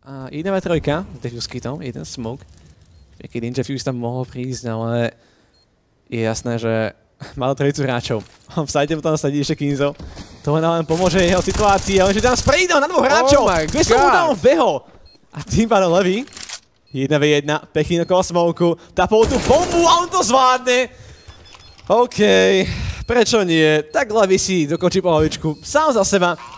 A jedna V3, defuse kitom, jeden smoke. Keď Ninja Fuse tam mohol prísť, ale je jasné, že mal trojicu hráčov. On v side tam sadí ešte Kinzo. To len pomôže jeho situácii, ale že tam sprejdal na dvoch hráčov. Kde som mu tam vbehol? A tým pádom Levy. 1v1, pekný okolo smoku. Tapol tú bombu a on to zvládne. OK, prečo nie? Tak Levy si dokončí polovičku sám za seba.